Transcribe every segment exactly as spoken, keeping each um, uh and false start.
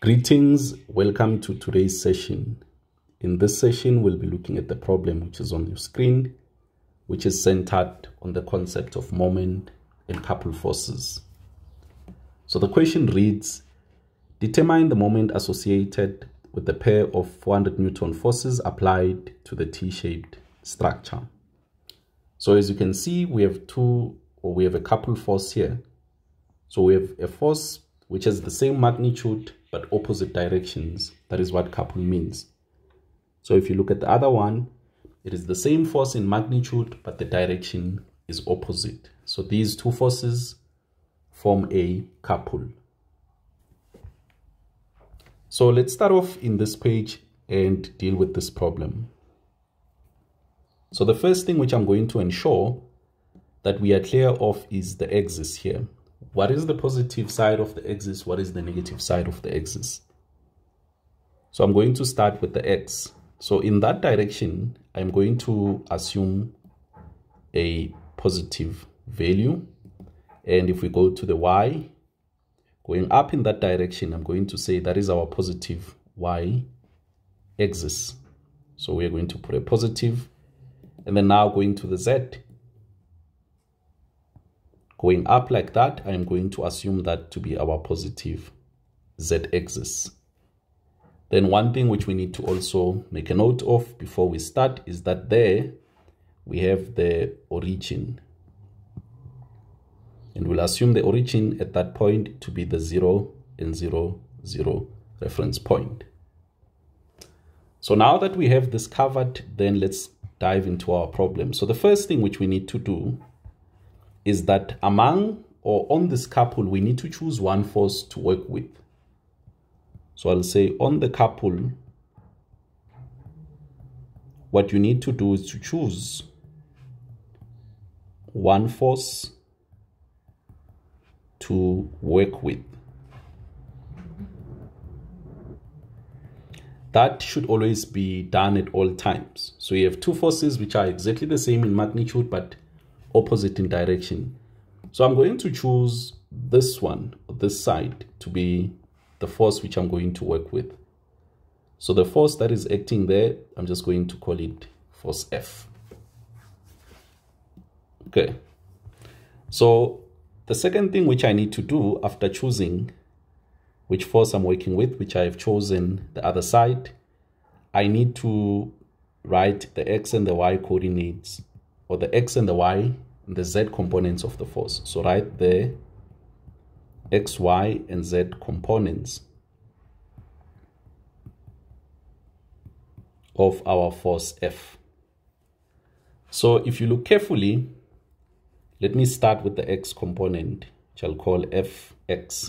Greetings, welcome to today's session. In this session, we'll be looking at the problem which is on your screen, which is centered on the concept of moment and couple forces. So the question reads, determine the moment associated with the pair of four hundred Newton forces applied to the T-shaped structure. So as you can see, we have two, or we have a couple force here. So we have a force which has the same magnitude but opposite directions. That is what couple means. So if you look at the other one, it is the same force in magnitude, but the direction is opposite. So these two forces form a couple. So let's start off in this page and deal with this problem. So the first thing which I'm going to ensure that we are clear of is the axis here. What is the positive side of the axis? What is the negative side of the axis? So I'm going to start with the x. So in that direction, I'm going to assume a positive value. And if we go to the y, going up in that direction, I'm going to say that is our positive y axis. So we're going to put a positive. And then now going to the z. Going up like that, I am going to assume that to be our positive z-axis. Then one thing which we need to also make a note of before we start is that there we have the origin. And we'll assume the origin at that point to be the zero and zero, zero reference point. So now that we have this covered, then let's dive into our problem. So the first thing which we need to do is that among or on this couple, we need to choose one force to work with. So I'll say on the couple, what you need to do is to choose one force to work with. That should always be done at all times. So you have two forces which are exactly the same in magnitude, but opposite in direction. So I'm going to choose this one, this side, to be the force which I'm going to work with. So the force that is acting there, I'm just going to call it force F. Okay. So the second thing which I need to do after choosing which force I'm working with, which I've chosen the other side, I need to write the x and the y coordinates, or the x and the y and the z components of the force. So write the x, y, and z components of our force F. So if you look carefully, let me start with the x component, which I'll call F X.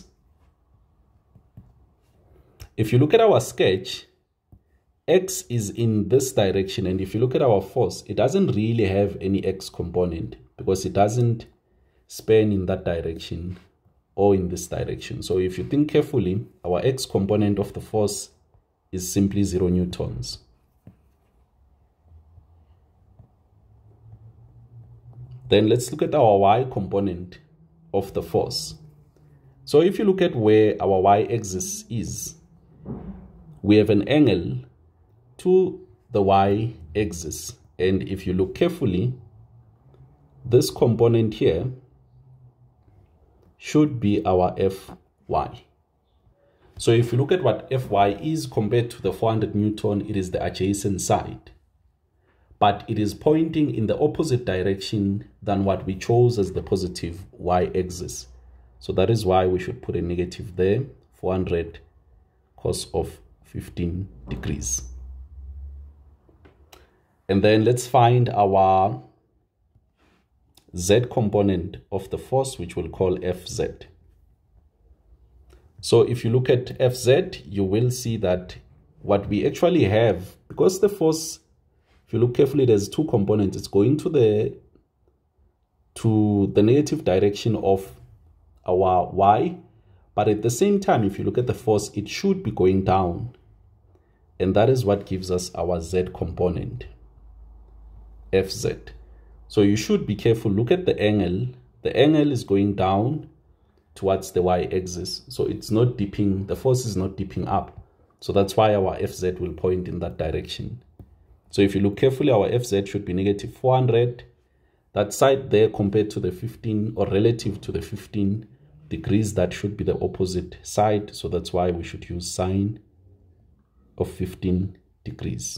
If you look at our sketch, x is in this direction, and if you look at our force, it doesn't really have any x component because it doesn't span in that direction or in this direction. So if you think carefully, our x component of the force is simply zero newtons. Then let's look at our y component of the force. So if you look at where our y-axis is, we have an angle to the y-axis, and if you look carefully, this component here should be our F Y. So if you look at what F Y is compared to the four hundred Newton, it is the adjacent side, but it is pointing in the opposite direction than what we chose as the positive y-axis. So that is why we should put a negative there, four hundred cos of fifteen degrees. And then let's find our z component of the force, which we'll call F Z. So if you look at F Z, you will see that what we actually have, because the force, if you look carefully, there's two components. It's going to the to the negative direction of our y, but at the same time, if you look at the force, it should be going down. And that is what gives us our z component, F Z. So you should be careful. Look at the angle. The angle is going down towards the y-axis. So it's not dipping, the force is not dipping up. So that's why our F Z will point in that direction. So if you look carefully, our F Z should be negative four hundred. That side there compared to the fifteen, or relative to the fifteen degrees, that should be the opposite side. So that's why we should use sine of fifteen degrees.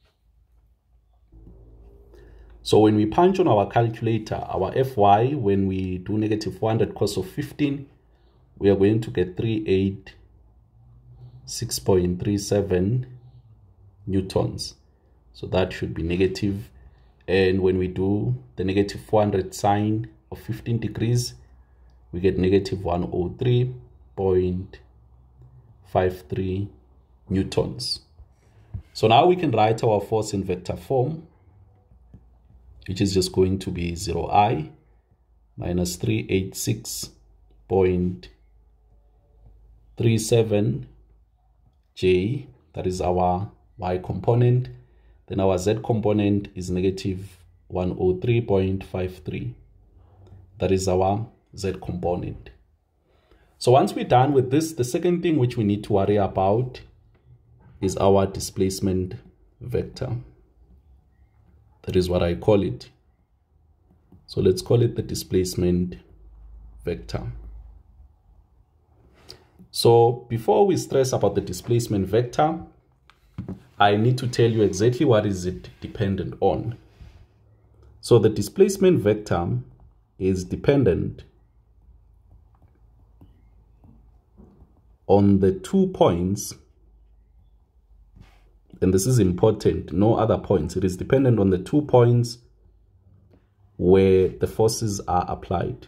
So when we punch on our calculator, our F Y, when we do negative four hundred cos of fifteen, we are going to get three hundred eighty-six point three seven newtons. So that should be negative. And when we do the negative four hundred sine of fifteen degrees, we get negative one hundred three point five three newtons. So now we can write our force in vector form, which is just going to be zero I minus three hundred eighty-six point three seven J, that is our y component. Then our z component is negative one hundred three point five three. That is our z component. So once we're done with this, the second thing which we need to worry about is our displacement vector. That is what I call it. So let's call it the displacement vector. So before we stress about the displacement vector, I need to tell you exactly what is it dependent on. So the displacement vector is dependent on the two points, and this is important, no other points. It is dependent on the two points where the forces are applied,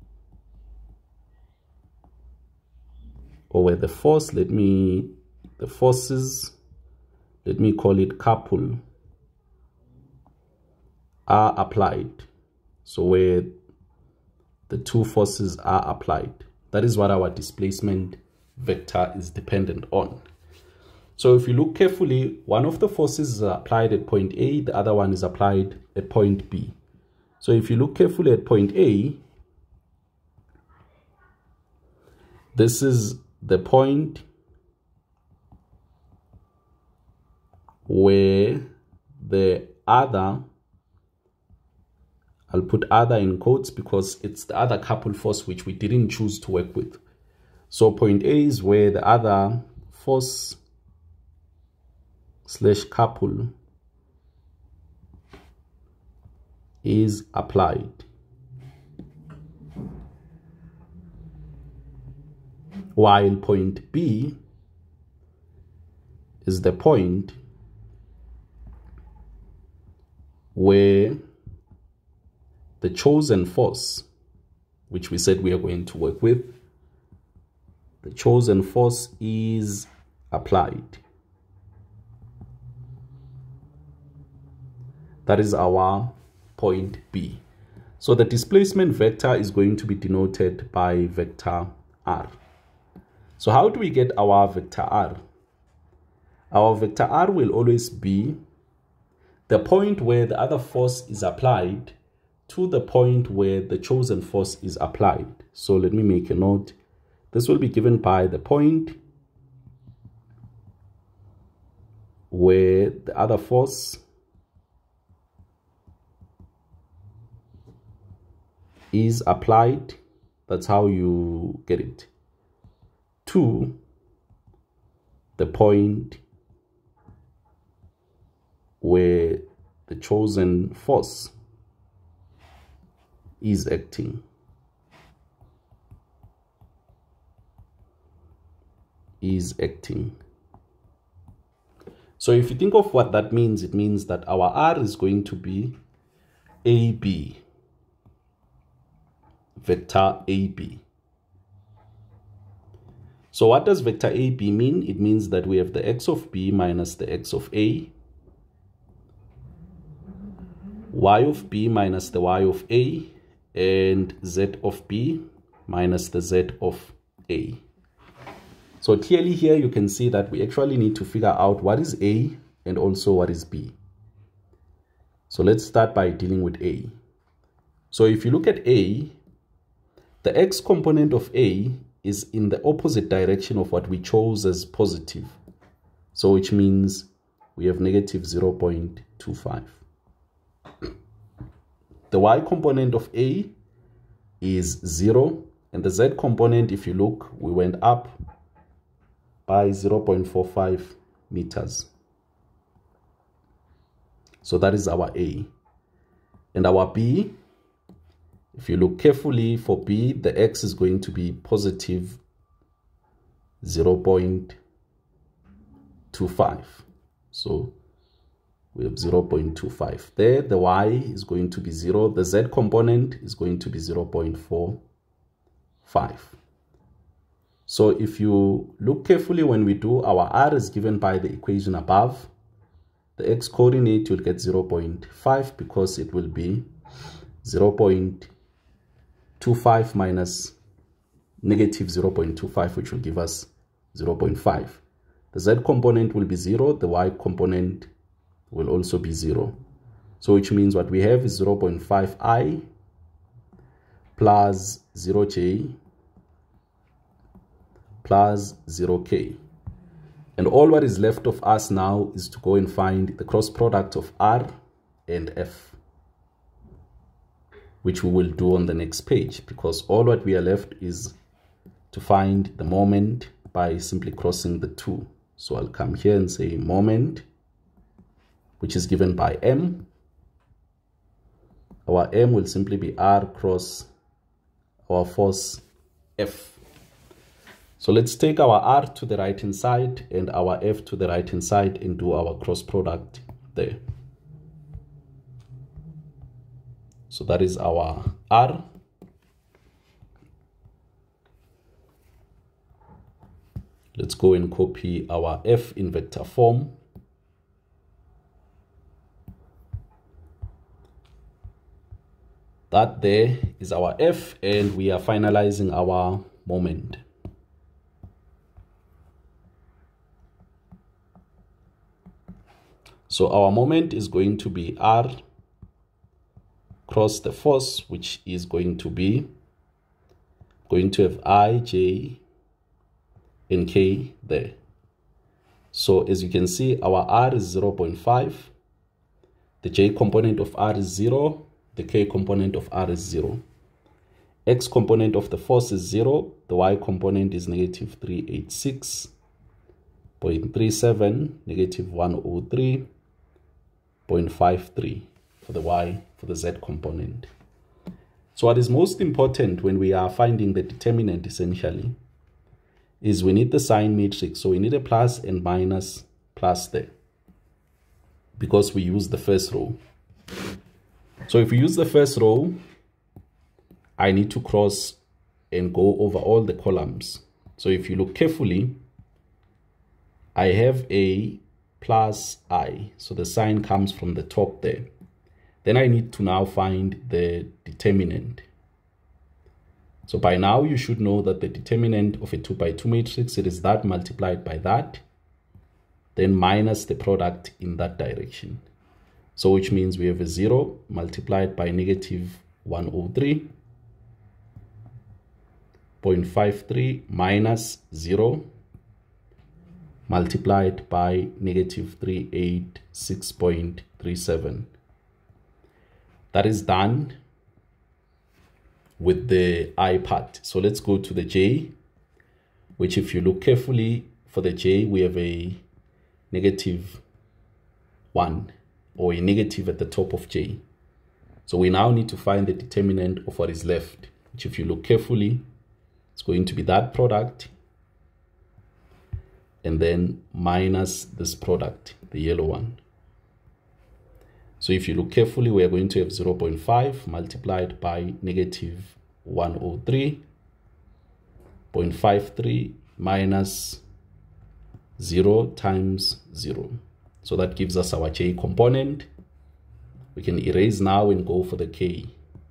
or where the force, let me, the forces, let me call it couple, are applied. So where the two forces are applied, that is what our displacement vector is dependent on. So if you look carefully, one of the forces is applied at point A, the other one is applied at point B. So if you look carefully at point A, this is the point where the other, I'll put other in quotes because it's the other couple force which we didn't choose to work with. So point A is where the other force slash couple is applied. While point B is the point where the chosen force, which we said we are going to work with, the chosen force is applied. That is our point B. So the displacement vector is going to be denoted by vector R. So how do we get our vector R? Our vector R will always be the point where the other force is applied to the point where the chosen force is applied. So let me make a note. This will be given by the point where the other force is applied. That's how you get it. To the point where the chosen force is acting. Is acting. So if you think of what that means, it means that our R is going to be A B, vector A B. So what does vector A B mean? It means that we have the x of B minus the x of A, y of B minus the y of A, and z of B minus the z of A. So clearly here you can see that we actually need to figure out what is A and also what is B. So let's start by dealing with A. So if you look at A, The x component of A is in the opposite direction of what we chose as positive. So which means we have negative zero point two five. The y component of A is zero, and the z component, if you look, we went up by zero point four five meters. So that is our A. And our B, if you look carefully for B, the x is going to be positive zero point two five. So we have zero point two five. There, the y is going to be zero. The z component is going to be zero point four five. So if you look carefully when we do, our r is given by the equation above. The x coordinate, you'll get zero point five because it will be zero point two five minus negative zero point two five, which will give us zero point five. The z component will be zero. The y component will also be zero. So which means what we have is zero point five i plus zero j plus zero k. And all what is left of us now is to go and find the cross product of r and f, which we will do on the next page, because all what we are left is to find the moment by simply crossing the two. So I'll come here and say moment, which is given by m. Our m will simply be r cross our force F. So let's take our r to the right hand side and our f to the right hand side and do our cross product there. So that is our r. Let's go and copy our f in vector form. That there is our f, and we are finalizing our moment. So our moment is going to be r cross the force, which is going to be going to have I, j, and k there. So as you can see, our r is zero point five. The j component of r is zero. The k component of r is zero. X component of the force is zero. The y component is negative three hundred eighty-six point three seven, negative one hundred three point five three for the y, for the z component. So what is most important when we are finding the determinant essentially is we need the sign matrix. So we need a plus and minus plus there, because we use the first row. So if we use the first row, I need to cross and go over all the columns. So if you look carefully, I have a plus I. So the sign comes from the top there. Then I need to now find the determinant. So by now you should know that the determinant of a two by two matrix, it is that multiplied by that, then minus the product in that direction. So which means we have a zero multiplied by negative one hundred three point five three minus zero multiplied by negative three hundred eighty-six point three seven. That is done with the I part. So let's go to the j, which if you look carefully for the j, we have a negative one, or a negative at the top of j. So we now need to find the determinant of what is left, which if you look carefully, it's going to be that product and then minus this product, the yellow one. So if you look carefully, we are going to have zero point five multiplied by negative one hundred three point five three minus zero times zero. So that gives us our j component. We can erase now and go for the k.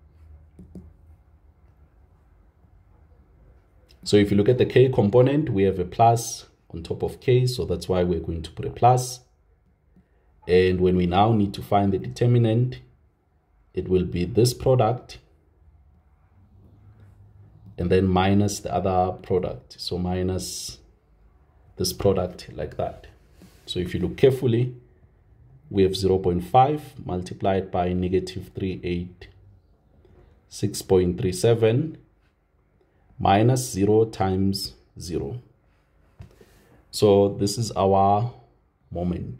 So if you look at the k component, we have a plus on top of k, so that's why we're going to put a plus. And when we now need to find the determinant, it will be this product and then minus the other product. So minus this product like that. So if you look carefully, we have zero point five multiplied by negative three hundred eighty-six point three seven minus zero times zero. So this is our moment.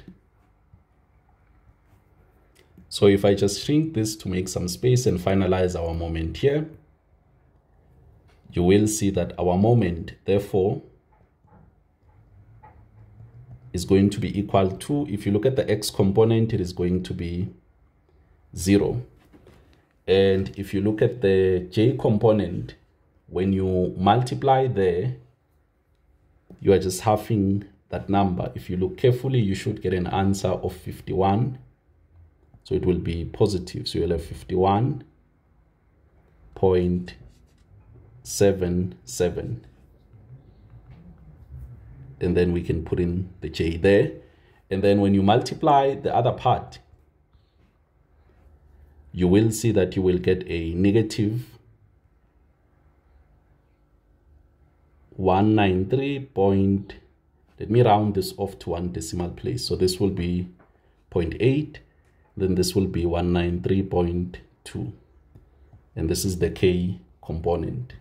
So if I just shrink this to make some space and finalize our moment here, you will see that our moment, therefore, is going to be equal to, if you look at the x component, it is going to be zero. And if you look at the j component, when you multiply there, you are just halving that number. If you look carefully, you should get an answer of fifty-one. So it will be positive. So you'll have fifty-one point seven seven. And then we can put in the j there. And then when you multiply the other part, you will see that you will get a negative one ninety-three point, let me round this off to one decimal place. So this will be zero point eight, then this will be one ninety-three point two. And this is the k component.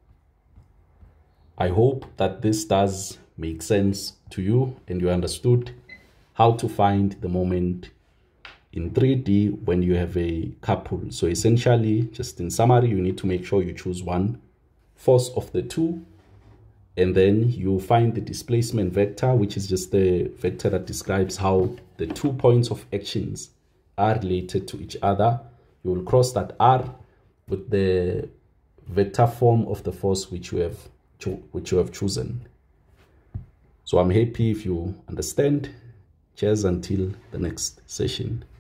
I hope that this does make sense to you and you understood how to find the moment in three D when you have a couple. So essentially, just in summary, you need to make sure you choose one force of the two, and then you find the displacement vector, which is just the vector that describes how the two points of actions are related to each other. You will cross that R with the vector form of the force which you have which you have chosen. So I'm happy if you understand. Cheers until the next session.